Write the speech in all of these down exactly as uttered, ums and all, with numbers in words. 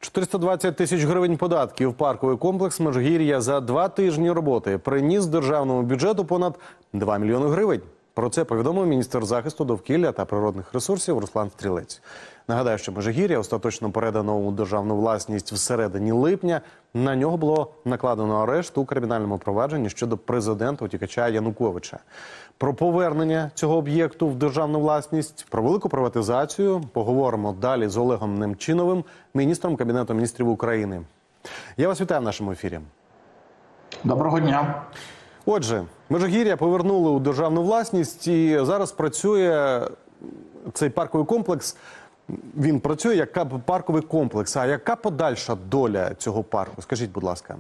чотириста двадцять тисяч гривень податків парковий комплекс Межгір'я за два тижні роботи приніс державному бюджету понад два мільйони гривень. Про це повідомив міністр захисту довкілля та природних ресурсів Руслан Стрілець. Нагадаю, що Межгір'я остаточно передано у державну власність всередині липня. На нього було накладено арешт у кримінальному провадженні щодо президента-утікача Януковича. Про повернення цього об'єкту в державну власність, про велику приватизацію поговоримо далі з Олегом Немчиновим, міністром Кабінету міністрів України. Я вас вітаю в нашому ефірі. Доброго дня. Отже, Межгір'я повернули у державну власність і зараз працює цей парковий комплекс. Він працює як парковий комплекс. А яка подальша доля цього парку? Скажіть, будь ласка.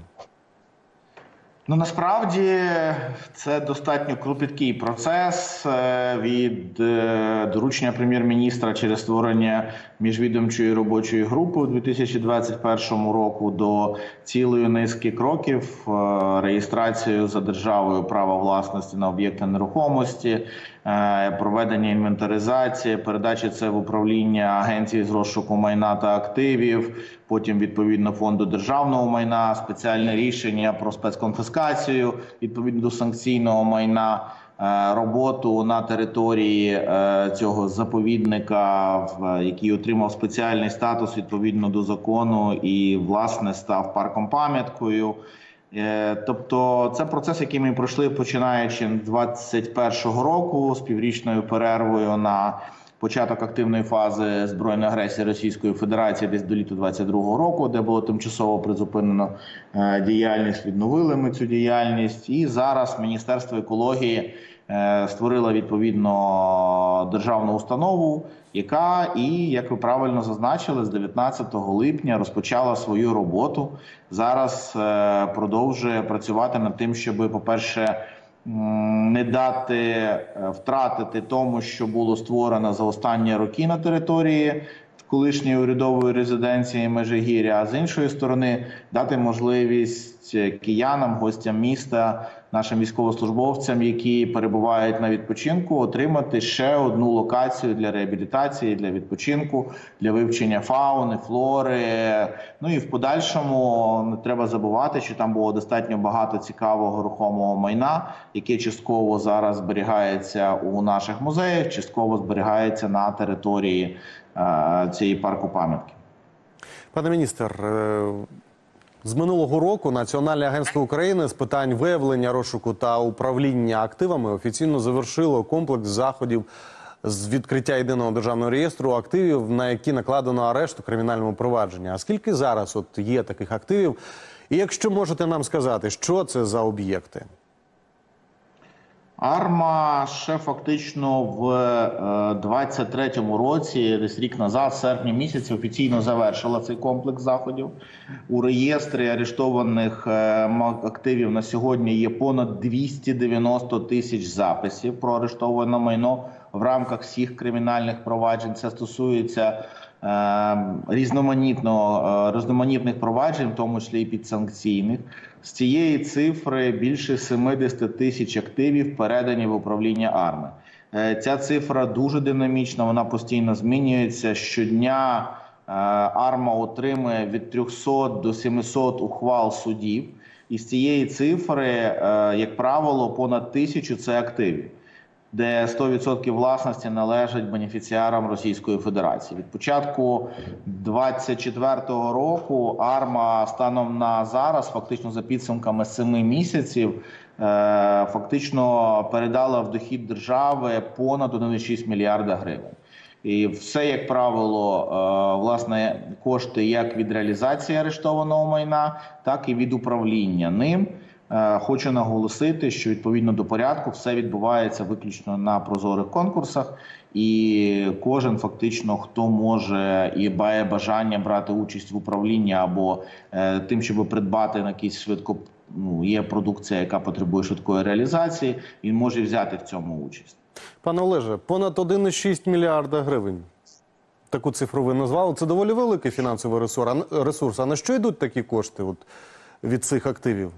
Ну, насправді, це достатньо клопіткий процес від доручення прем'єр-міністра через створення міжвідомчої робочої групи у дві тисячі двадцять першому року до цілої низки кроків: реєстрацію за державою права власності на об'єкти нерухомості, проведення інвентаризації, передачі це в управління Агенції з розшуку майна та активів, потім відповідно фонду державного майна, спеціальне рішення про спецконфіскацію відповідно до санкційного майна, роботу на території цього заповідника, який отримав спеціальний статус відповідно до закону і, власне, став парком-пам'яткою. Тобто це процес, який ми пройшли починаючи з двадцять першого року з піврічною перервою на початок активної фази збройної агресії Російської Федерації десь до літа двадцять другого року, де було тимчасово призупинено діяльність, відновили ми цю діяльність. І зараз Міністерство екології створило відповідно державну установу, яка і, як ви правильно зазначили, з дев'ятнадцятого липня розпочала свою роботу. Зараз продовжує працювати над тим, щоб, по-перше, не дати втратити тому, що було створено за останні роки на території колишньої урядової резиденції Межигір'я, а з іншої сторони дати можливість киянам, гостям міста, нашим військовослужбовцям, які перебувають на відпочинку, отримати ще одну локацію для реабілітації, для відпочинку, для вивчення фауни, флори. Ну і в подальшому не треба забувати, що там було достатньо багато цікавого рухомого майна, яке частково зараз зберігається у наших музеях, частково зберігається на території цієї парку-пам'ятки. Пане міністр, з минулого року Національне агентство України з питань виявлення, розшуку та управління активами офіційно завершило комплекс заходів з відкриття єдиного державного реєстру активів, на які накладено арешт у кримінальному провадженні. А скільки зараз от є таких активів? І якщо можете нам сказати, що це за об'єкти? АРМА ще фактично в двадцять третьому році, десь рік назад, в серпні місяці, офіційно завершила цей комплекс заходів. У реєстрі арештованих активів на сьогодні є понад двісті дев'яносто тисяч записів про арештоване майно в рамках всіх кримінальних проваджень. Це стосується різноманітного, різноманітних проваджень, в тому числі і підсанкційних. З цієї цифри більше семидесяти тисяч активів передані в управління АРМА. Ця цифра дуже динамічна, вона постійно змінюється. Щодня АРМА отримує від трьохсот до сімисот ухвал судів. І з цієї цифри, як правило, понад тисячу – це активів, де сто відсотків власності належать бенефіціарам Російської Федерації. Від початку двадцять четвертого року АРМА станом на зараз, фактично за підсумками семи місяців, фактично передала в дохід держави понад один цілих шість мільярда гривень. І все, як правило, власне, кошти як від реалізації арештованого майна, так і від управління ним. Хочу наголосити, що відповідно до порядку все відбувається виключно на прозорих конкурсах, і кожен фактично, хто може і має бажання брати участь в управлінні або е, тим, щоб придбати на якісь швидко, ну, є продукція, яка потребує швидкої реалізації, він може взяти в цьому участь. Пане Олеже, понад один цілих шість мільярда гривень. Таку цифру ви назвали. Це доволі великий фінансовий ресурс. А на що йдуть такі кошти от, від цих активів?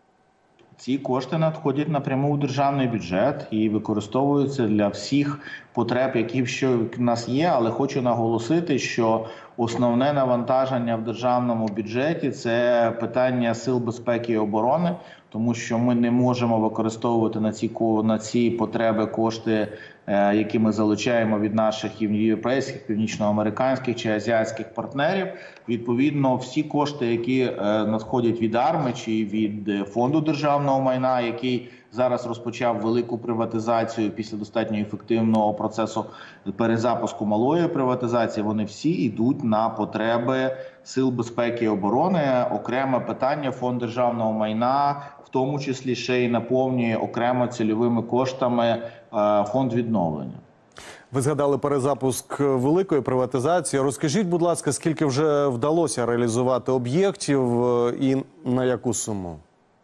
Ці кошти надходять напряму у державний бюджет і використовуються для всіх потреб, які що в нас є. Але хочу наголосити, що основне навантаження в державному бюджеті – це питання сил безпеки і оборони, тому що ми не можемо використовувати на ці, на ці потреби кошти, які ми залучаємо від наших європейських, північноамериканських чи азіатських партнерів. Відповідно, всі кошти, які надходять від АРМА чи від Фонду державного майна, який зараз розпочав велику приватизацію після достатньо ефективного процесу перезапуску малої приватизації, вони всі йдуть на потреби сил безпеки і оборони. Окреме питання, Фонд державного майна, в тому числі ще й наповнює окремо цільовими коштами фонд відновлення. Ви згадали перезапуск великої приватизації. Розкажіть, будь ласка, скільки вже вдалося реалізувати об'єктів і на яку суму?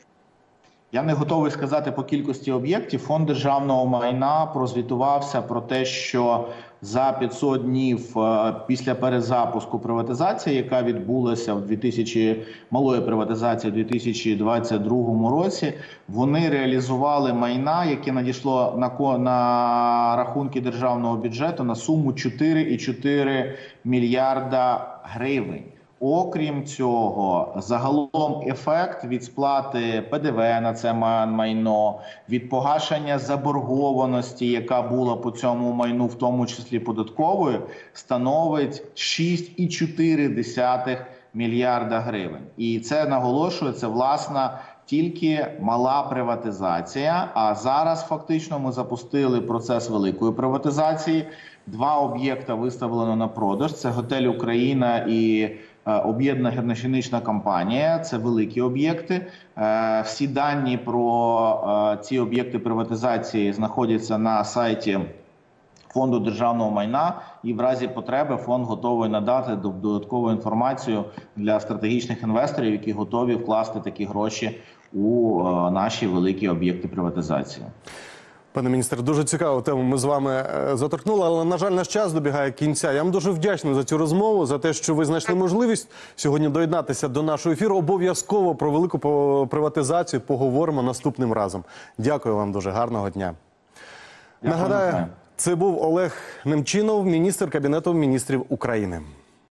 Я не готовий сказати по кількості об'єктів. Фонд державного майна прозвітувався про те, що за п'ятсот днів після перезапуску приватизації, яка відбулася в дві тисячі малої приватизації в дві тисячі двадцять другому році, вони реалізували майна, яке надійшло на, на рахунки державного бюджету на суму чотири цілих чотири мільярда гривень. Окрім цього, загалом ефект від сплати Пе Де Ве на це майно, від погашення заборгованості, яка була по цьому майну, в тому числі податковою, становить шість цілих чотири десятих мільярда гривень. І це наголошується, власне, тільки мала приватизація, а зараз фактично ми запустили процес великої приватизації. Два об'єкти виставлено на продаж – це готель «Україна» і об'єднана гірнична компанія. Це великі об'єкти. Всі дані про ці об'єкти приватизації знаходяться на сайті Фонду державного майна, і в разі потреби фонд готовий надати додаткову інформацію для стратегічних інвесторів, які готові вкласти такі гроші у наші великі об'єкти приватизації. Пане міністр, дуже цікаву тему ми з вами заторкнули, але, на жаль, наш час добігає кінця. Я вам дуже вдячний за цю розмову, за те, що ви знайшли можливість сьогодні доєднатися до нашого ефіру. Обов'язково про велику приватизацію поговоримо наступним разом. Дякую вам дуже. Гарного дня. Дякую. Нагадаю, це був Олег Немчінов, міністр Кабінету міністрів України.